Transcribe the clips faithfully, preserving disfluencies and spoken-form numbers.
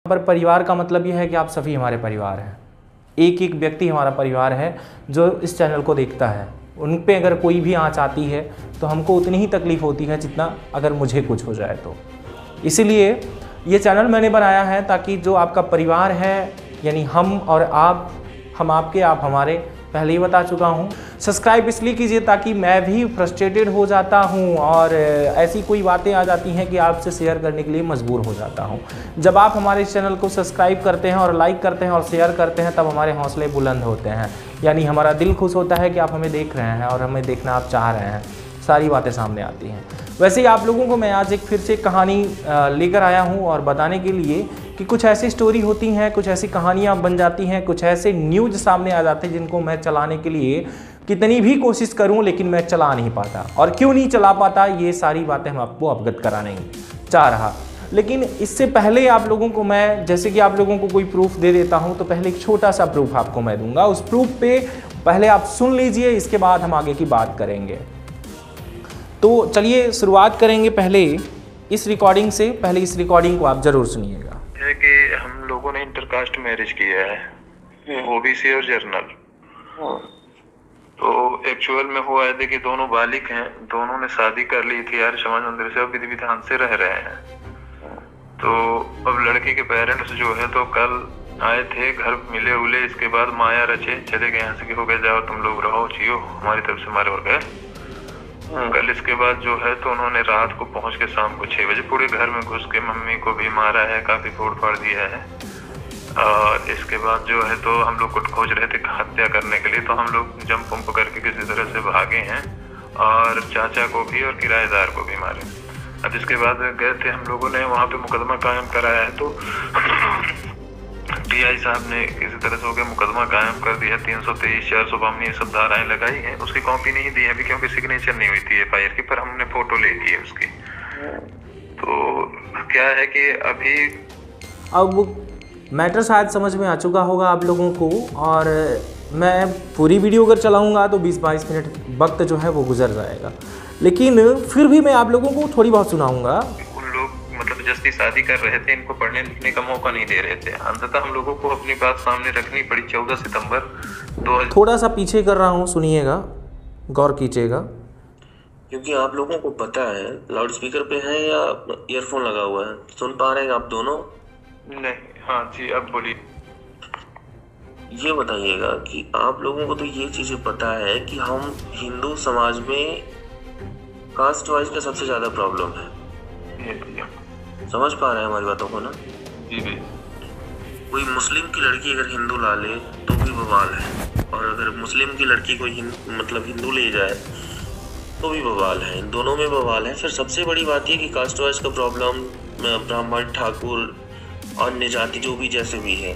पर परिवार का मतलब यह है कि आप सभी हमारे परिवार हैं, एक एक व्यक्ति हमारा परिवार है जो इस चैनल को देखता है। उन पे अगर कोई भी आँच आती है तो हमको उतनी ही तकलीफ़ होती है जितना अगर मुझे कुछ हो जाए तो। इसीलिए ये चैनल मैंने बनाया है ताकि जो आपका परिवार है, यानी हम और आप, हम आपके आप हमारे, पहले ही बता चुका हूँ। सब्सक्राइब इसलिए कीजिए ताकि मैं भी फ्रस्ट्रेटेड हो जाता हूँ और ऐसी कोई बातें आ जाती हैं कि आपसे शेयर करने के लिए मजबूर हो जाता हूँ। जब आप हमारे इस चैनल को सब्सक्राइब करते हैं और लाइक करते हैं और शेयर करते हैं तब हमारे हौसले बुलंद होते हैं, यानी हमारा दिल खुश होता है कि आप हमें देख रहे हैं और हमें देखना आप चाह रहे हैं, सारी बातें सामने आती हैं। वैसे ही आप लोगों को मैं आज एक फिर से कहानी लेकर आया हूँ और बताने के लिए कि कुछ ऐसी स्टोरी होती हैं, कुछ ऐसी कहानियाँ बन जाती हैं, कुछ ऐसे न्यूज़ सामने आ जाते हैं जिनको मैं चलाने के लिए कितनी भी कोशिश करूं लेकिन मैं चला नहीं पाता। और क्यों नहीं चला पाता, ये सारी बातें हम आपको अवगत कराने चाह रहा। लेकिन इससे पहले आप लोगों को मैं, जैसे कि आप लोगों को कोई प्रूफ दे देता हूं, तो पहले एक छोटा सा प्रूफ आपको मैं दूंगा। उस प्रूफ पे पहले आप सुन लीजिए, इसके बाद हम आगे की बात करेंगे। तो चलिए शुरुआत करेंगे पहले इस रिकॉर्डिंग से। पहले इस रिकॉर्डिंग को आप जरूर सुनिएगा। है कि हम लोगों ने इंटरकास्ट मैरिज किया है, ओबीसी और जर्नल। तो एक्चुअल में हुआ है कि दोनों बालिग हैं, दोनों ने शादी कर ली थी आर्य समाज मंदिर से, अब विधि विधान से रह रहे हैं। तो अब लड़की के पेरेंट्स जो है तो कल आए थे, घर मिले उले, इसके बाद माया रचे, चले गए यहाँ से कि हो गए जाओ तुम लोग रहो जियो, हमारी तरफ से मारे और गए। कल इसके बाद जो है तो उन्होंने रात को पहुंच के शाम को छह बजे पूरे घर में घुस के मम्मी को भी मारा है, काफी फोड़ फाड़ दिया है। और इसके बाद जो है तो हम लोग को खोज रहे थे हत्या करने के लिए, तो हम लोग जंप पंप करके किसी तरह से भागे हैं और चाचा को भी और किराएदार को भी मारे। अब इसके बाद गए थे हम लोगों ने वहाँ पे मुकदमा कायम कराया है, तो टीआई साहब ने किसी तरह से हो गया मुकदमा कायम कर दिया। तीन सौ तेईस चार सौ बावन ये सब धाराएं लगाई हैं। उसकी कॉपी नहीं दी है अभी क्योंकि सिग्नेचर नहीं हुई थी एफ आई आर की, पर हमने फोटो ले ली है उसकी। तो क्या है कि अभी अब मैटर शायद समझ में आ चुका होगा आप लोगों को, और मैं पूरी वीडियो अगर चलाऊंगा तो बीस बाईस मिनट वक्त जो है वो गुजर जाएगा, लेकिन फिर भी मैं आप लोगों को थोड़ी बहुत सुनाऊंगा। उन लोग मतलब जस्ती शादी कर रहे थे, इनको पढ़ने लिखने का मौका नहीं दे रहे थे। अंततः हम लोगों को अपनी बात सामने रखनी पड़ी। चौदह सितंबर दो हजार थोड़ा सा पीछे कर रहा हूँ, सुनिएगा, गौर कीजिएगा। क्योंकि आप लोगों को पता है लाउड स्पीकर पे है या ईयरफोन लगा हुआ है, सुन पा रहे हैं आप दोनों? नहीं, हाँ जी, अब बोलिए। ये बताइएगा कि आप लोगों को तो ये चीजें पता है कि हम हिंदू समाज में कास्ट वाइज का सबसे ज्यादा प्रॉब्लम है, समझ पा रहे हैं हमारी बातों को ना? जी जी। कोई मुस्लिम की लड़की अगर हिंदू ला ले तो भी बवाल है, और अगर मुस्लिम की लड़की कोई हिंद, मतलब हिंदू ले जाए तो भी बवाल है, इन दोनों में बवाल है। फिर सबसे बड़ी बात ये कि कास्ट वाइज का प्रॉब्लम, ब्राह्मण ठाकुर अन्य जाति जो भी जैसे भी है,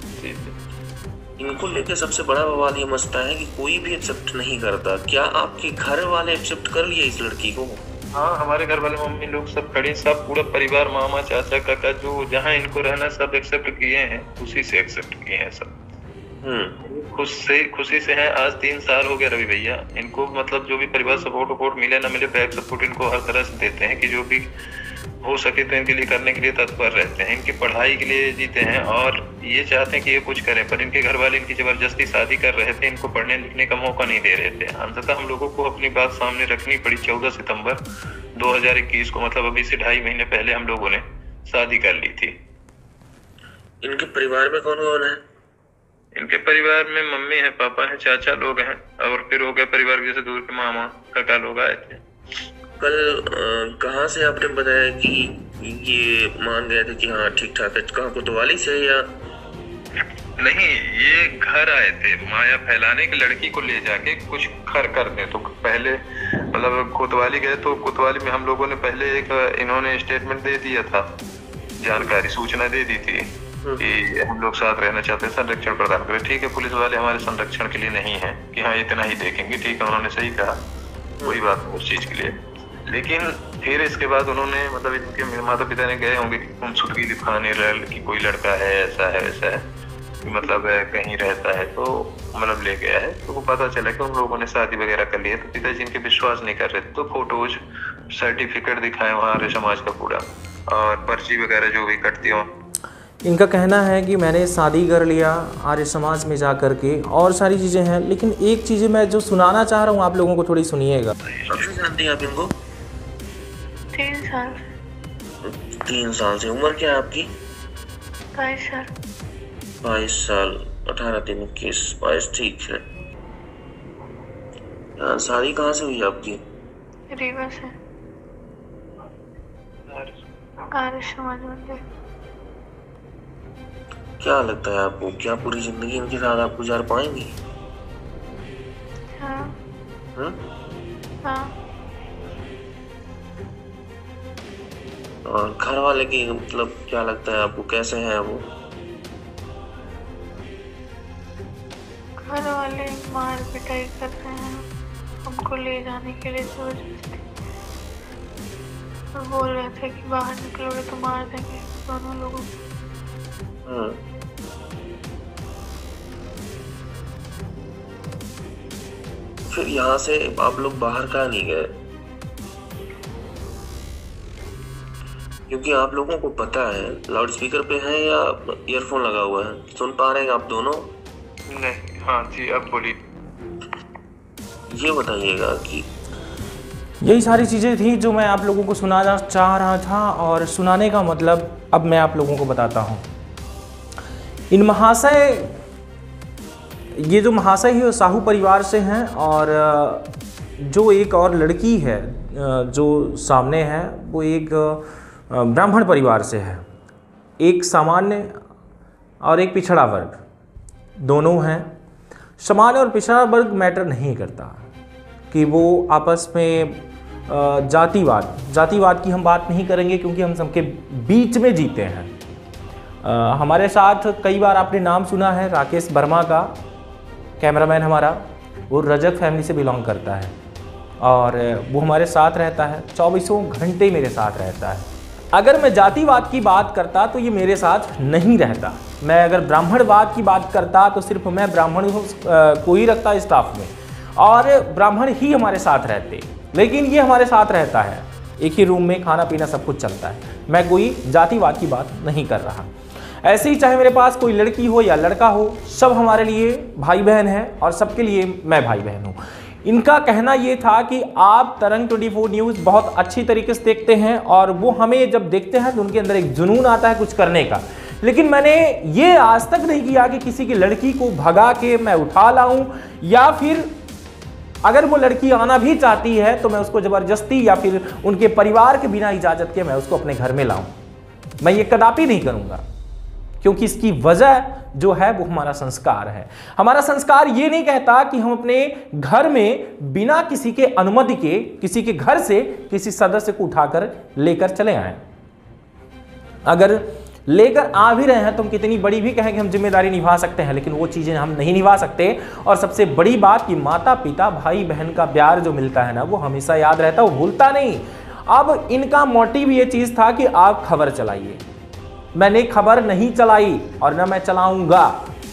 इनको लेकर सबसे बड़ा बवाल ये मचता है कि कोई भी एक्सेप्ट नहीं करता। क्या आपके घर वाले एक्सेप्ट कर लिए इस लड़की को? हाँ, हमारे घर वाले मम्मी लोग सब खड़े, सब पूरा परिवार, मामा चाचा काका जो जहाँ इनको रहना सब एक्सेप्ट किए हैं, खुशी से एक्सेप्ट किए हैं सब। हम्म खुश से खुशी से हैं। आज तीन साल हो गया रवि भैया, इनको मतलब जो भी परिवार सपोर्ट वपोर्ट मिले ना मिले, बैक सपोर्ट इनको हर तरह से देते हैं कि जो भी हो सके तो इनके लिए करने के लिए तत्पर रहते हैं। इनकी पढ़ाई के लिए जीते हैं और ये चाहते हैं कि ये कुछ करें, पर इनके घर वाले इनकी जबरदस्ती शादी कर रहे थे, इनको पढ़ने लिखने का मौका नहीं दे रहे थे। अंततः हम लोगों को अपनी बात सामने रखनी पड़ी। चौदह सितंबर दो हजार इक्कीस को, मतलब अभी से ढाई महीने पहले हम लोगों ने शादी कर ली थी। इनके परिवार में कौन कौन है? इनके परिवार में मम्मी है, पापा है, चाचा लोग हैं, और फिर हो गया परिवार जैसे दूर के मामा काका लोग आए थे। कल कहाँ से आपने बताया कि ये मान गए थे कि हाँ ठीक ठाक है? कहाँ, कोतवाली से या नहीं? ये घर आए थे माया फैलाने की, लड़की को ले जाके कुछ खर कर दे। तो पहले मतलब कोतवाली गए, तो कोतवाली में हम लोगों ने पहले एक इन्होंने स्टेटमेंट दे दिया था, जानकारी सूचना दे दी थी कि हम लोग साथ रहना चाहते हैं, संरक्षण प्रदान करें। ठीक है, पुलिस वाले हमारे संरक्षण के लिए नहीं है कि हाँ इतना ही देखेंगे, ठीक है, उन्होंने सही कहा, कोई बात नहीं उस चीज के लिए। लेकिन फिर इसके बाद उन्होंने मतलब इनके माता पिता ने गए होंगे कि तुम छुटकी दिखाने रहे कि कोई लड़का है, ऐसा है वैसा है, मतलब है कहीं रहता है, तो मतलब ले गया है। तो वो पता चला कि उन लोगों ने शादी वगैरह कर लिया। तो पिताजी इनके विश्वास नहीं कर रहे थे, तो फोटोज सर्टिफिकेट दिखाए वहाँ आर्य समाज का पूरा, और पर्ची वगैरह जो भी कटती हो। इनका कहना है कि मैंने शादी कर लिया आर्य समाज में जा कर के, और सारी चीज़ें हैं, लेकिन एक चीज़ें मैं जो सुनाना चाह रहा हूँ आप लोगों को थोड़ी सुनिएगा। कब से जानती हैं आप इनको? तीन साल। तीन साल से। उम्र क्या है आपकी? बाईस साल। बाईस साल, अठारह तीन इक्कीस, बाईस, ठीक है। यार, शादी कहाँ से हुई आपकी? रीवा से, आर्य समाज मंदिर। क्या लगता है आपको, क्या पूरी जिंदगी इनके साथ आप गुजार पाएंगी? हाँ। हुँ? हाँ। और घर वाले की मतलब क्या लगता है आपको, कैसे हैं वो? घर वाले मार पिटाई कर रहे हैं हमको ले जाने के लिए जबरदस्ती, और बोल रहे थे कि बाहर निकलोगे तो मार देंगे दोनों लोगों को। हाँ। फिर यहाँ से आप लोग बाहर का नहीं गए? क्योंकि आप लोगों को पता है लाउड स्पीकर पे है या ईयरफोन लगा हुआ है, सुन पा रहे हैं आप दोनों? नहीं, हाँ जी, अब बोलिए। ये बताइएगा कि यही सारी चीज़ें थी जो मैं आप लोगों को सुनाना चाह रहा था, और सुनाने का मतलब अब मैं आप लोगों को बताता हूँ। इन महाशय, ये जो महाशय है वो साहू परिवार से हैं, और जो एक और लड़की है जो सामने है वो एक ब्राह्मण परिवार से है। एक सामान्य और एक पिछड़ा वर्ग, दोनों हैं। सामान्य और पिछड़ा वर्ग मैटर नहीं करता कि वो आपस में जातिवाद जातिवाद की हम बात नहीं करेंगे, क्योंकि हम सबके बीच में जीते हैं। आ, हमारे साथ कई बार आपने नाम सुना है राकेश वर्मा का, कैमरामैन हमारा, वो रजक फैमिली से बिलोंग करता है, और वो हमारे साथ रहता है, चौबीसों घंटे मेरे साथ रहता है। अगर मैं जातिवाद की बात करता तो ये मेरे साथ नहीं रहता। मैं अगर ब्राह्मणवाद की बात करता तो सिर्फ मैं ब्राह्मण को ही रखता स्टाफ में, और ब्राह्मण ही हमारे साथ रहते, लेकिन ये हमारे साथ रहता है, एक ही रूम में खाना पीना सब कुछ चलता है। मैं कोई जातिवाद की बात नहीं कर रहा। ऐसे ही चाहे मेरे पास कोई लड़की हो या लड़का हो, सब हमारे लिए भाई बहन हैं, और सबके लिए मैं भाई बहन हूँ। इनका कहना ये था कि आप तरंग चौबीस न्यूज़ बहुत अच्छी तरीके से देखते हैं, और वो हमें जब देखते हैं तो उनके अंदर एक जुनून आता है कुछ करने का। लेकिन मैंने ये आज तक नहीं किया कि किसी की लड़की को भगा के मैं उठा लाऊं, या फिर अगर वो लड़की आना भी चाहती है तो मैं उसको ज़बरदस्ती या फिर उनके परिवार के बिना इजाज़त के मैं उसको अपने घर में लाऊं। मैं ये कदापि नहीं करूँगा, क्योंकि इसकी वजह जो है वो हमारा संस्कार है। हमारा संस्कार ये नहीं कहता कि हम अपने घर में बिना किसी के अनुमति के किसी के घर से किसी सदस्य को उठाकर लेकर चले आए। अगर लेकर आ भी रहे हैं तो हम कितनी बड़ी भी कहें कि हम जिम्मेदारी निभा सकते हैं, लेकिन वो चीज़ें हम नहीं निभा सकते। और सबसे बड़ी बात कि माता पिता भाई बहन का प्यार जो मिलता है ना, वो हमेशा याद रहता है, वो भूलता नहीं। अब इनका मोटिव ये चीज़ था कि आप खबर चलाइए। मैंने खबर नहीं चलाई और ना मैं चलाऊंगा।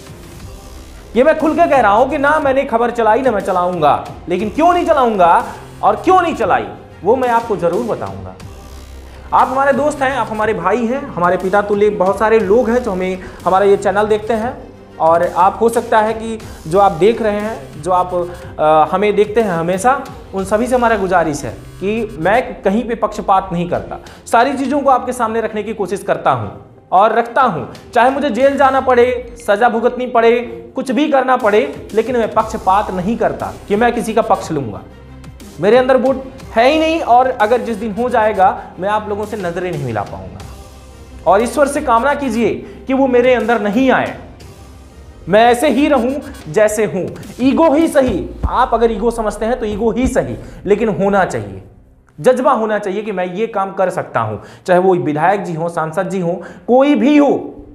ये मैं खुल के कह रहा हूं कि ना मैंने खबर चलाई ना मैं चलाऊंगा। लेकिन क्यों नहीं चलाऊंगा और क्यों नहीं चलाई वो मैं आपको जरूर बताऊंगा। आप हमारे दोस्त हैं, आप हमारे भाई हैं, हमारे पिता तुल्य बहुत सारे लोग हैं जो हमें हमारा ये चैनल देखते हैं। और आप हो सकता है कि जो आप देख रहे हैं, जो आप आ, हमें देखते हैं हमेशा, उन सभी से हमारा गुजारिश है कि मैं कहीं पे पक्षपात नहीं करता। सारी चीज़ों को आपके सामने रखने की कोशिश करता हूं और रखता हूं। चाहे मुझे जेल जाना पड़े, सजा भुगतनी पड़े, कुछ भी करना पड़े, लेकिन मैं पक्षपात नहीं करता कि मैं किसी का पक्ष लूंगा। मेरे अंदर वो है ही नहीं। और अगर जिस दिन हो जाएगा मैं आप लोगों से नजरें नहीं मिला पाऊंगा। और ईश्वर से कामना कीजिए कि वो मेरे अंदर नहीं आए, मैं ऐसे ही रहूं जैसे हूं। ईगो ही सही, आप अगर ईगो समझते हैं तो ईगो ही सही, लेकिन होना चाहिए, जज्बा होना चाहिए कि मैं ये काम कर सकता हूं। चाहे वो विधायक जी हो, सांसद जी हो, कोई भी हो।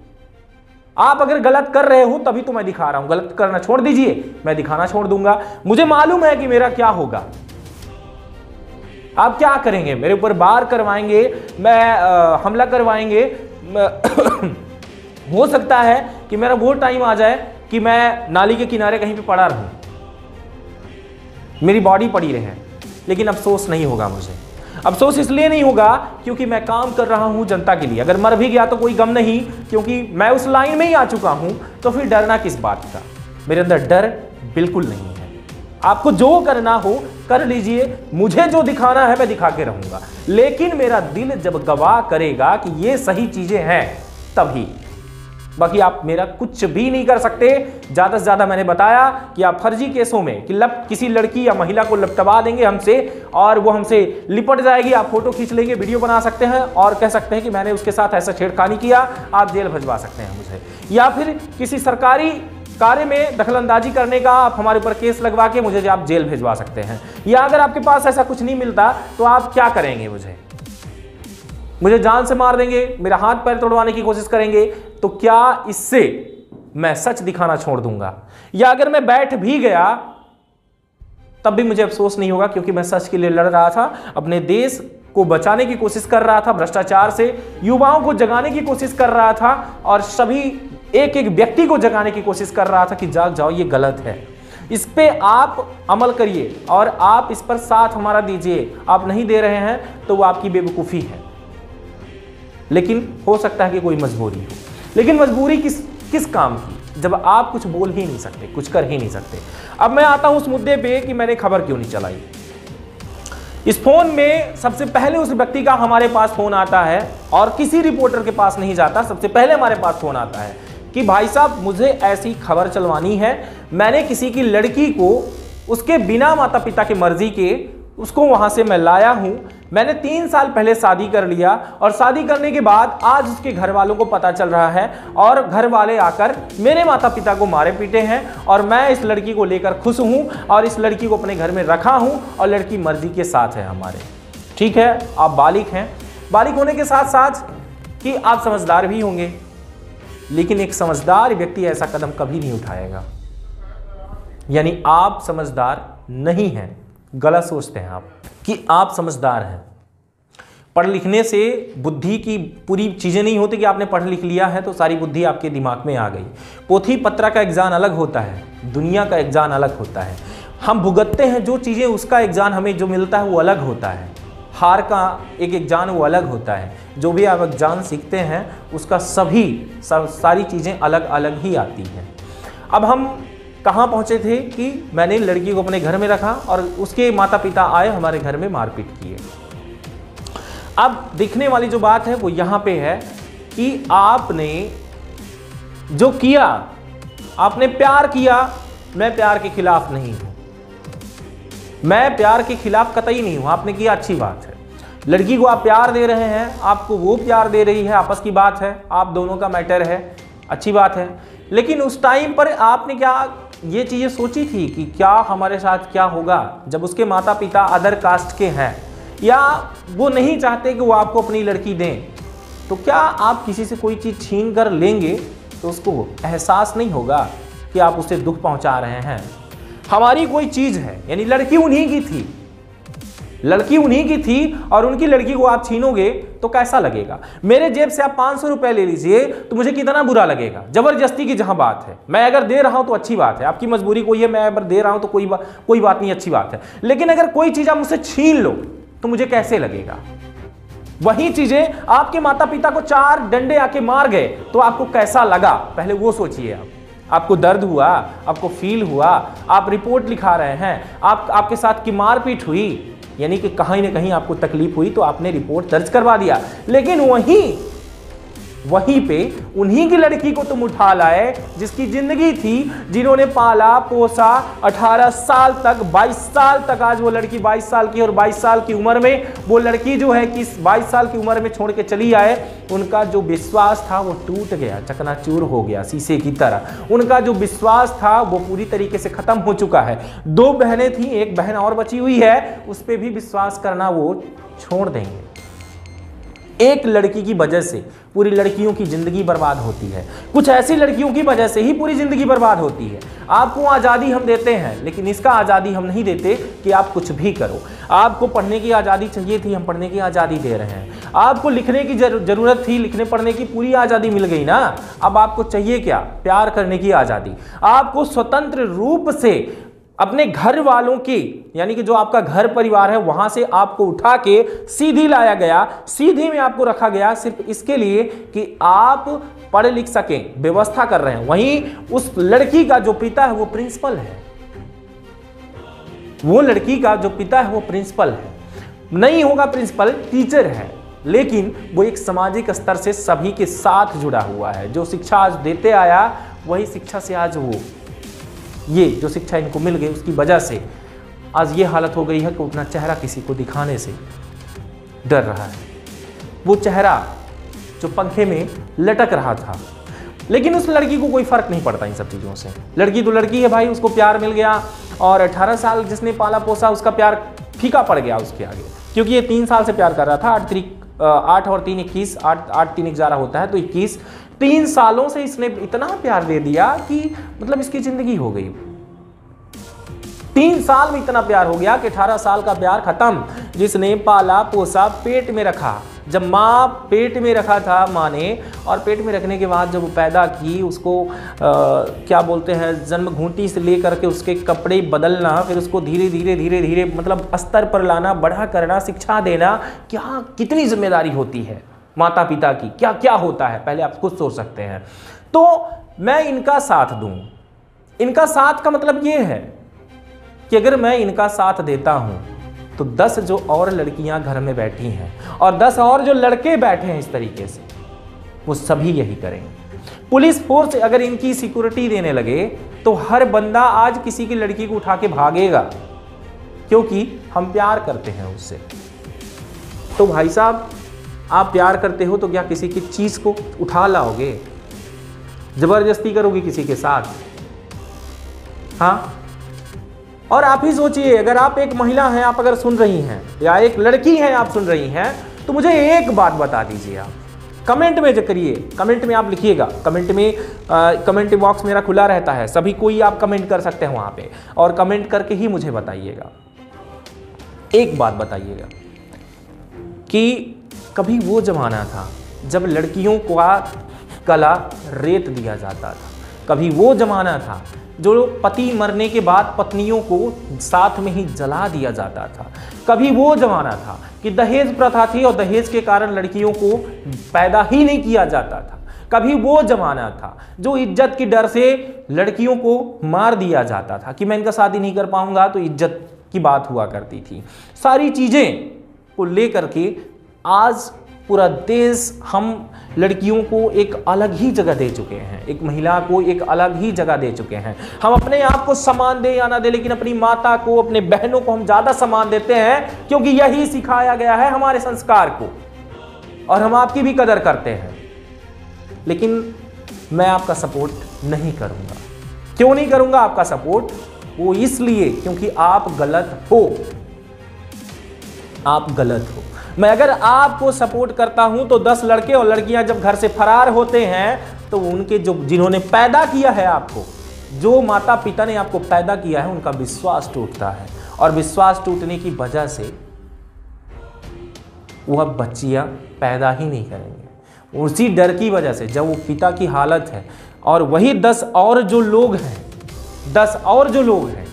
आप अगर गलत कर रहे हो तभी तो मैं दिखा रहा हूं। गलत करना छोड़ दीजिए, मैं दिखाना छोड़ दूंगा। मुझे मालूम है कि मेरा क्या होगा। आप क्या करेंगे? मेरे ऊपर बार करवाएंगे, मैं आ, हमला करवाएंगे। हो सकता है कि मेरा वो टाइम आ जाए कि मैं नाली के किनारे कहीं पे पड़ा रहूं, मेरी बॉडी पड़ी रहे, लेकिन अफसोस नहीं होगा मुझे। अफसोस इसलिए नहीं होगा क्योंकि मैं काम कर रहा हूं जनता के लिए। अगर मर भी गया तो कोई गम नहीं, क्योंकि मैं उस लाइन में ही आ चुका हूं, तो फिर डरना किस बात का। मेरे अंदर डर बिल्कुल नहीं है। आपको जो करना हो कर लीजिए, मुझे जो दिखाना है मैं दिखा के रहूंगा, लेकिन मेरा दिल जब गवाह करेगा कि ये सही चीजें हैं तभी। बाकी आप मेरा कुछ भी नहीं कर सकते। ज्यादा से ज्यादा मैंने बताया कि आप फर्जी केसों में कि लप किसी लड़की या महिला को लपटवा देंगे हमसे और वो हमसे लिपट जाएगी, आप फोटो खींच लेंगे, वीडियो बना सकते हैं और कह सकते हैं कि मैंने उसके साथ ऐसा छेड़खानी किया, आप जेल भिजवा सकते हैं मुझे। या फिर किसी सरकारी कार्य में दखलंदाजी करने का आप हमारे ऊपर केस लगवा के मुझे आप जेल भिजवा सकते हैं। या अगर आपके पास ऐसा कुछ नहीं मिलता तो आप क्या करेंगे, मुझे मुझे जान से मार देंगे, मेरा हाथ पैर तोड़वाने की कोशिश करेंगे, तो क्या इससे मैं सच दिखाना छोड़ दूंगा? या अगर मैं बैठ भी गया तब भी मुझे अफसोस नहीं होगा, क्योंकि मैं सच के लिए लड़ रहा था, अपने देश को बचाने की कोशिश कर रहा था भ्रष्टाचार से, युवाओं को जगाने की कोशिश कर रहा था और सभी एक एक व्यक्ति को जगाने की कोशिश कर रहा था कि जाग जाओ, ये गलत है, इस पे आप अमल करिए और आप इस पर साथ हमारा दीजिए। आप नहीं दे रहे हैं तो वो आपकी बेवकूफ़ी है। लेकिन हो सकता है कि कोई मजबूरी हो, लेकिन मजबूरी किस किस काम की, जब आप कुछ बोल ही नहीं सकते, कुछ कर ही नहीं सकते। अब मैं आता हूं उस मुद्दे पे कि मैंने खबर क्यों नहीं चलाई। इस फोन में सबसे पहले उस व्यक्ति का हमारे पास फोन आता है और किसी रिपोर्टर के पास नहीं जाता, सबसे पहले हमारे पास फोन आता है कि भाई साहब मुझे ऐसी खबर चलवानी है, मैंने किसी की लड़की को उसके बिना माता पिता की मर्जी के उसको वहां से मैं लाया हूं, मैंने तीन साल पहले शादी कर लिया और शादी करने के बाद आज उसके घर वालों को पता चल रहा है और घर वाले आकर मेरे माता पिता को मारे पीटे हैं और मैं इस लड़की को लेकर खुश हूं और इस लड़की को अपने घर में रखा हूं और लड़की मर्जी के साथ है हमारे। ठीक है, आप बालिग हैं, बालिग होने के साथ साथ कि आप समझदार भी होंगे, लेकिन एक समझदार व्यक्ति ऐसा कदम कभी नहीं उठाएगा। यानी आप समझदार नहीं हैं, गलत सोचते हैं आप कि आप समझदार हैं। पढ़ लिखने से बुद्धि की पूरी चीज़ें नहीं होती कि आपने पढ़ लिख लिया है तो सारी बुद्धि आपके दिमाग में आ गई। पोथी पत्रा का एग्जाम अलग होता है, दुनिया का एग्जाम अलग होता है। हम भुगतते हैं जो चीज़ें, उसका एग्जाम हमें जो मिलता है वो अलग होता है। हार का एक एग्जाम वो अलग होता है। जो भी आप एग्जाम सीखते हैं उसका सभी सब सारी चीज़ें अलग अलग ही आती हैं। अब हम कहाँ पहुँचे थे कि मैंने लड़की को अपने घर में रखा और उसके माता पिता आए हमारे घर में मारपीट किए। अब दिखने वाली जो बात है वो यहाँ पे है कि आपने जो किया, आपने प्यार किया। मैं प्यार के खिलाफ नहीं हूँ, मैं प्यार के खिलाफ कतई नहीं हूँ। आपने किया, अच्छी बात है। लड़की को आप प्यार दे रहे हैं, आपको वो प्यार दे रही है, आपस की बात है, आप दोनों का मैटर है, अच्छी बात है। लेकिन उस टाइम पर आपने क्या ये चीज़ें सोची थी कि क्या हमारे साथ क्या होगा जब उसके माता पिता अदर कास्ट के हैं या वो नहीं चाहते कि वो आपको अपनी लड़की दें? तो क्या आप किसी से कोई चीज़ छीन कर लेंगे तो उसको एहसास नहीं होगा कि आप उसे दुख पहुंचा रहे हैं? हमारी कोई चीज़ है, यानी लड़की उन्हीं की थी, लड़की उन्हीं की थी और उनकी लड़की को आप छीनोगे तो कैसा लगेगा? मेरे जेब से आप पाँच सौ रुपये ले लीजिए तो मुझे कितना बुरा लगेगा। जबरदस्ती की जहां बात है, मैं अगर दे रहा हूं तो अच्छी बात है, आपकी मजबूरी कोई है, मैं अगर दे रहा हूं तो कोई बा, कोई बात नहीं, अच्छी बात है। लेकिन अगर कोई चीज़ आप मुझसे छीन लो तो मुझे कैसे लगेगा? वही चीजें आपके माता पिता को चार डंडे आके मार गए तो आपको कैसा लगा? पहले वो सोचिए। आप आपको दर्द हुआ, आपको फील हुआ, आप रिपोर्ट लिखा रहे हैं, आप आपके साथ की मारपीट हुई, यानी कि कहीं ना कहीं आपको तकलीफ हुई तो आपने रिपोर्ट दर्ज करवा दिया। लेकिन वहीं वहीं पे उन्हीं की लड़की को तुम उठा लाए जिसकी जिंदगी थी, जिन्होंने पाला पोसा अठारह साल तक, बाईस साल तक। आज वो लड़की बाईस साल की और बाईस साल की उम्र में वो लड़की जो है कि बाईस साल की उम्र में छोड़ के चली आए, उनका जो विश्वास था वो टूट गया, चकनाचूर हो गया शीशे की तरह। उनका जो विश्वास था वो पूरी तरीके से खत्म हो चुका है। दो बहनें थी, एक बहन और बची हुई है, उस पर भी विश्वास करना वो छोड़ देंगे। एक लड़की की वजह से पूरी लड़कियों की जिंदगी बर्बाद होती है, कुछ ऐसी लड़कियों की वजह से ही पूरी जिंदगी बर्बाद होती है। आपको आज़ादी हम देते हैं, लेकिन इसका आज़ादी हम नहीं देते कि आप कुछ भी करो। आपको पढ़ने की आज़ादी चाहिए थी, हम पढ़ने की आज़ादी दे रहे हैं। आपको लिखने की ज़रूरत थी, लिखने पढ़ने की पूरी आज़ादी मिल गई ना। अब आपको चाहिए क्या? प्यार करने की आज़ादी। आपको स्वतंत्र रूप से अपने घर वालों के, यानी कि जो आपका घर परिवार है वहां से आपको उठा के सीधी लाया गया, सीधी में आपको रखा गया सिर्फ इसके लिए कि आप पढ़ लिख सकें, व्यवस्था कर रहे हैं। वहीं उस लड़की का जो पिता है वो प्रिंसिपल है, वो लड़की का जो पिता है वो प्रिंसिपल है, नहीं होगा प्रिंसिपल, टीचर है, लेकिन वो एक सामाजिक स्तर से सभी के साथ जुड़ा हुआ है। जो शिक्षा आज देते आया वही शिक्षा से आज वो ये जो शिक्षा इनको मिल गई उसकी वजह से आज ये हालत हो गई है कि उतना चेहरा किसी को दिखाने से डर रहा है। वो चेहरा जो पंखे में लटक रहा था, लेकिन उस लड़की को कोई फर्क नहीं पड़ता इन सब चीज़ों से। लड़की तो लड़की है भाई, उसको प्यार मिल गया और अठारह साल जिसने पाला पोसा उसका प्यार फीका पड़ गया उसके आगे, क्योंकि ये तीन साल से प्यार कर रहा था। आठ तीन आठ और तीन इक्कीस, आठ आठ तीन ग्यारह होता है तो इक्कीस, तीन सालों से इसने इतना प्यार दे दिया कि मतलब इसकी जिंदगी हो गई। तीन साल में इतना प्यार हो गया कि अठारह साल का प्यार खत्म। जिसने पाला पोसा पेट में रखा, जब माँ पेट में रखा था माँ ने, और पेट में रखने के बाद जब वो पैदा की उसको आ, क्या बोलते हैं जन्म घूंटी से लेकर के उसके कपड़े बदलना, फिर उसको धीरे धीरे धीरे धीरे मतलब स्तर पर लाना, बड़ा करना, शिक्षा देना, क्या कितनी जिम्मेदारी होती है माता पिता की, क्या क्या होता है, पहले आप खुद सोच सकते हैं। तो मैं इनका साथ दूं, इनका साथ का मतलब ये है कि अगर मैं इनका साथ देता हूं तो दस जो और लड़कियां घर में बैठी हैं और दस और जो लड़के बैठे हैं इस तरीके से, वो सभी यही करेंगे। पुलिस फोर्स अगर इनकी सिक्योरिटी देने लगे तो हर बंदा आज किसी की लड़की को उठा के भागेगा, क्योंकि हम प्यार करते हैं उससे। तो भाई साहब, आप प्यार करते हो तो क्या किसी की चीज को उठा लाओगे, जबरदस्ती करोगे किसी के साथ? हाँ, और आप ही सोचिए, अगर आप एक महिला हैं, आप अगर सुन रही हैं, या एक लड़की हैं आप सुन रही हैं, तो मुझे एक बात बता दीजिए। आप कमेंट में जो करिए, कमेंट में आप लिखिएगा, कमेंट में आ, कमेंट बॉक्स मेरा खुला रहता है, सभी कोई आप कमेंट कर सकते हैं वहां पे, और कमेंट करके ही मुझे बताइएगा, एक बात बताइएगा कि कभी वो जमाना था जब लड़कियों को गला रेत दिया जाता था, कभी वो जमाना था जो पति मरने के बाद पत्नियों को साथ में ही जला दिया जाता था, कभी वो जमाना था कि दहेज प्रथा थी और दहेज के कारण लड़कियों को पैदा ही नहीं किया जाता था, कभी वो जमाना था जो इज्जत की डर से लड़कियों को मार दिया जाता था कि मैं इनका शादी नहीं कर पाऊंगा, तो इज्जत की बात हुआ करती थी। सारी चीजें को लेकर के आज पूरा देश हम लड़कियों को एक अलग ही जगह दे चुके हैं, एक महिला को एक अलग ही जगह दे चुके हैं। हम अपने आप को सम्मान दे या ना दे, लेकिन अपनी माता को, अपने बहनों को हम ज्यादा सम्मान देते हैं, क्योंकि यही सिखाया गया है हमारे संस्कार को, और हम आपकी भी कदर करते हैं। लेकिन मैं आपका सपोर्ट नहीं करूंगा। क्यों नहीं करूंगा आपका सपोर्ट? वो इसलिए क्योंकि आप गलत हो, आप गलत हो। मैं अगर आपको सपोर्ट करता हूं तो दस लड़के और लड़कियां जब घर से फरार होते हैं तो उनके जो जिन्होंने पैदा किया है आपको, जो माता पिता ने आपको पैदा किया है, उनका विश्वास टूटता है, और विश्वास टूटने की वजह से वह बच्चियां पैदा ही नहीं करेंगे। उसी डर की वजह से जब वो पिता की हालत है, और वही दस और जो लोग हैं, दस और जो लोग हैं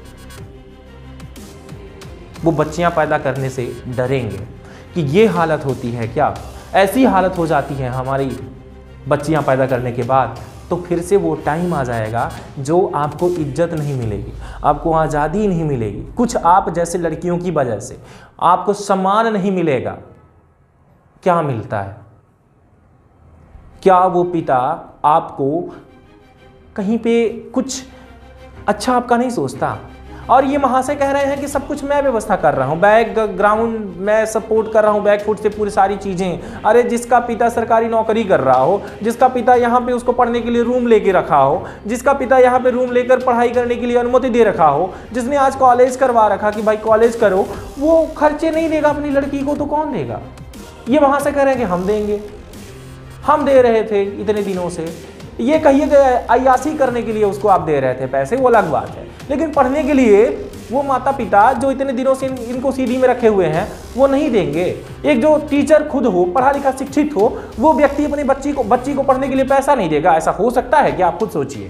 वो बच्चियां पैदा करने से डरेंगे कि ये हालत होती है क्या, ऐसी हालत हो जाती है हमारी बच्चियां पैदा करने के बाद, तो फिर से वो टाइम आ जाएगा जो आपको इज्जत नहीं मिलेगी, आपको आज़ादी नहीं मिलेगी, कुछ आप जैसे लड़कियों की वजह से आपको सम्मान नहीं मिलेगा। क्या मिलता है? क्या वो पिता आपको कहीं पे कुछ अच्छा आपका नहीं सोचता? और ये महाशय कह रहे हैं कि सब कुछ मैं व्यवस्था कर रहा हूँ, बैक ग्राउंड मैं सपोर्ट कर रहा हूँ, बैक फुट से पूरी सारी चीज़ें। अरे जिसका पिता सरकारी नौकरी कर रहा हो, जिसका पिता यहाँ पे उसको पढ़ने के लिए रूम लेके रखा हो, जिसका पिता यहाँ पे रूम लेकर पढ़ाई करने के लिए अनुमति दे रखा हो, जिसने आज कॉलेज करवा रखा कि भाई कॉलेज करो, वो खर्चे नहीं देगा अपनी लड़की को तो कौन देगा? ये महाशय कह रहे हैं कि हम देंगे, हम दे रहे थे इतने दिनों से। ये कहिए कि अय्यासी करने के लिए उसको आप दे रहे थे पैसे, वो अलग बात है, लेकिन पढ़ने के लिए वो माता पिता जो इतने दिनों से इन, इनको सीढ़ी में रखे हुए हैं वो नहीं देंगे। एक जो टीचर खुद हो, पढ़ा लिखा शिक्षित हो, वो व्यक्ति अपनी बच्ची को बच्ची को पढ़ने के लिए पैसा नहीं देगा? ऐसा हो सकता है क्या? आप खुद सोचिए,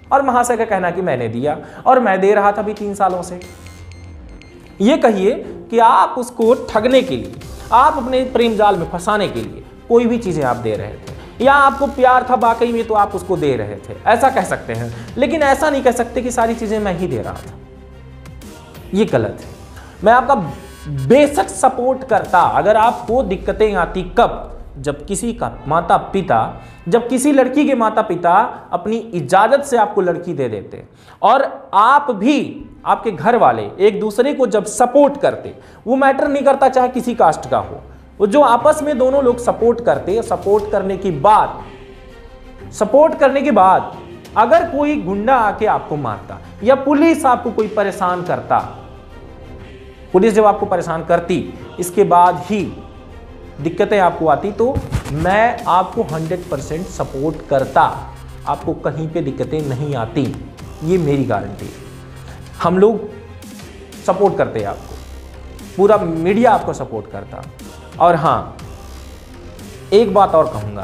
और महाशय का कहना कि मैंने दिया और मैं दे रहा था अभी तीन सालों से। ये कहिए कि आप उसको ठगने के लिए, आप अपने प्रेम जाल में फंसाने के लिए कोई भी चीज़ें आप दे रहे थे, या आपको प्यार था वाकई में तो आप उसको दे रहे थे, ऐसा कह सकते हैं। लेकिन ऐसा नहीं कह सकते कि सारी चीज़ें मैं ही दे रहा था, ये गलत है। मैं आपका बेशक सपोर्ट करता, अगर आपको दिक्कतें आती कब, जब किसी का माता पिता, जब किसी लड़की के माता पिता अपनी इजाज़त से आपको लड़की दे देते और आप भी, आपके घर वाले एक दूसरे को जब सपोर्ट करते, वो मैटर नहीं करता चाहे किसी कास्ट का हो, वो जो आपस में दोनों लोग सपोर्ट करते, सपोर्ट करने की बाद सपोर्ट करने के बाद अगर कोई गुंडा आके आपको मारता या पुलिस आपको कोई परेशान करता, पुलिस जब आपको परेशान करती, इसके बाद ही दिक्कतें आपको आती, तो मैं आपको हंड्रेड परसेंट सपोर्ट करता, आपको कहीं पे दिक्कतें नहीं आती, ये मेरी गारंटी है। हम लोग सपोर्ट करते हैं आपको, पूरा मीडिया आपको सपोर्ट करता। और हाँ, एक बात और कहूँगा,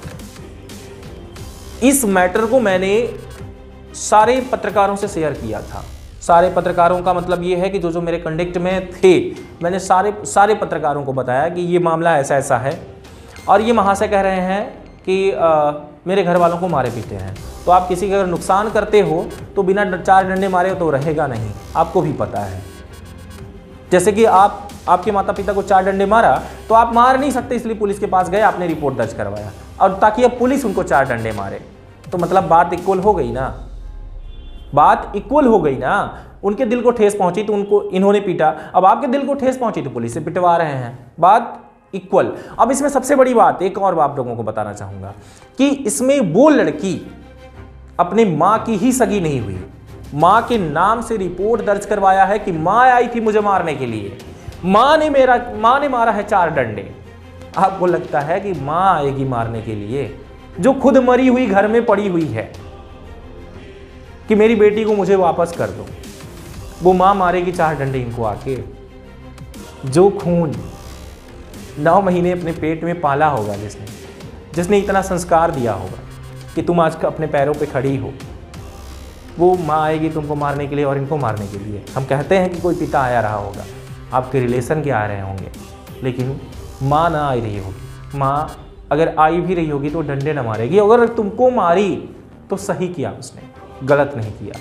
इस मैटर को मैंने सारे पत्रकारों से शेयर किया था। सारे पत्रकारों का मतलब ये है कि जो जो मेरे कंटेक्ट में थे, मैंने सारे सारे पत्रकारों को बताया कि ये मामला ऐसा ऐसा है और ये महाशय कह रहे हैं कि आ, मेरे घर वालों को मारे पीटे हैं, तो आप किसी का अगर नुकसान करते हो तो बिना चार डंडे मारे तो रहेगा नहीं, आपको भी पता है। जैसे कि आप आपके माता पिता को चार डंडे मारा तो आप मार नहीं सकते, इसलिए पुलिस के पास गए, आपने रिपोर्ट दर्ज करवाया, और ताकि अब पुलिस उनको चार डंडे मारे, तो मतलब बात इक्वल हो गई ना, बात इक्वल हो गई ना। उनके दिल को ठेस पहुंची तो उनको इन्होंने पीटा, अब आपके दिल को ठेस पहुंची तो पुलिस से पिटवा रहे हैं, बात इक्वल। अब इसमें सबसे बड़ी बात एक और आप लोगों को बताना चाहूंगा कि इसमें वो लड़की अपने माँ की ही सगी नहीं हुई, माँ के नाम से रिपोर्ट दर्ज करवाया है कि माँ आई थी मुझे मारने के लिए, माँ ने मेरा माँ ने मारा है चार डंडे। आपको लगता है कि माँ आएगी मारने के लिए, जो खुद मरी हुई घर में पड़ी हुई है, कि मेरी बेटी को मुझे वापस कर दो, वो माँ मारेगी चार डंडे इनको आके? जो खून नौ महीने अपने पेट में पाला होगा, जिसने जिसने इतना संस्कार दिया होगा कि तुम आज अपने पैरों पे खड़ी हो, वो माँ आएगी तुमको मारने के लिए और इनको मारने के लिए। हम कहते हैं कि कोई पिता आया रहा होगा, आपके रिलेशन के आ रहे होंगे, लेकिन माँ ना आई रही होगी। माँ अगर आई भी रही होगी तो डंडे ना मारेगी, अगर तुमको मारी तो सही किया उसने, गलत नहीं किया।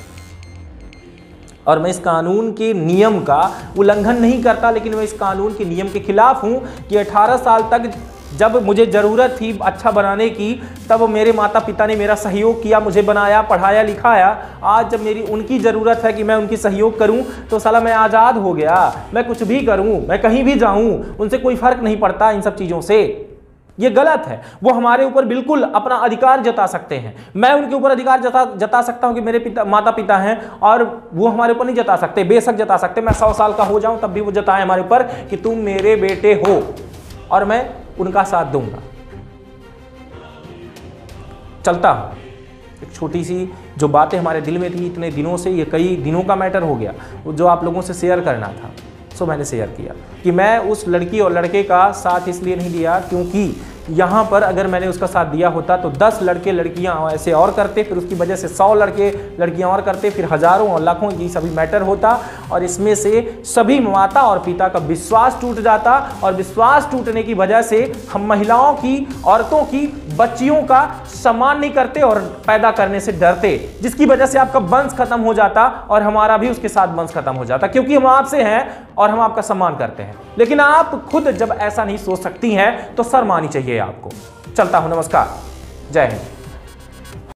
और मैं इस कानून के नियम का उल्लंघन नहीं करता, लेकिन मैं इस कानून के नियम के खिलाफ हूं कि अठारह साल तक जब मुझे ज़रूरत थी अच्छा बनाने की, तब मेरे माता पिता ने मेरा सहयोग किया, मुझे बनाया, पढ़ाया, लिखाया। आज जब मेरी उनकी ज़रूरत है कि मैं उनकी सहयोग करूं, तो साला मैं आज़ाद हो गया, मैं कुछ भी करूं, मैं कहीं भी जाऊं, उनसे कोई फ़र्क नहीं पड़ता इन सब चीज़ों से। ये गलत है। वो हमारे ऊपर बिल्कुल अपना अधिकार जता सकते हैं, मैं उनके ऊपर अधिकार जता जता सकता हूं कि मेरे पिता माता पिता हैं, और वो हमारे ऊपर नहीं जता सकते। बेशक जता सकते, मैं सौ साल का हो जाऊं तब भी वो जताएं हमारे ऊपर कि तुम मेरे बेटे हो, और मैं उनका साथ दूंगा। चलता हूं। एक छोटी सी जो बातें हमारे दिल में थी इतने दिनों से, ये कई दिनों का मैटर हो गया, वो जो आप लोगों से शेयर करना था, सो मैंने शेयर किया कि मैं उस लड़की और लड़के का साथ इसलिए नहीं दिया क्योंकि यहाँ पर अगर मैंने उसका साथ दिया होता तो दस लड़के लड़कियाँ ऐसे और करते, फिर उसकी वजह से सौ लड़के लड़कियाँ और करते, फिर हज़ारों और लाखों की सभी मैटर होता, और इसमें से सभी माता और पिता का विश्वास टूट जाता, और विश्वास टूटने की वजह से हम महिलाओं की, औरतों की, बच्चियों का सम्मान नहीं करते और पैदा करने से डरते, जिसकी वजह से आपका वंश खत्म हो जाता और हमारा भी उसके साथ वंश खत्म हो जाता, क्योंकि हम आपसे हैं और हम आपका सम्मान करते हैं। लेकिन आप खुद जब ऐसा नहीं सोच सकती हैं तो शर्म आनी चाहिए आपको। चलता हूं, नमस्कार, जय हिंद।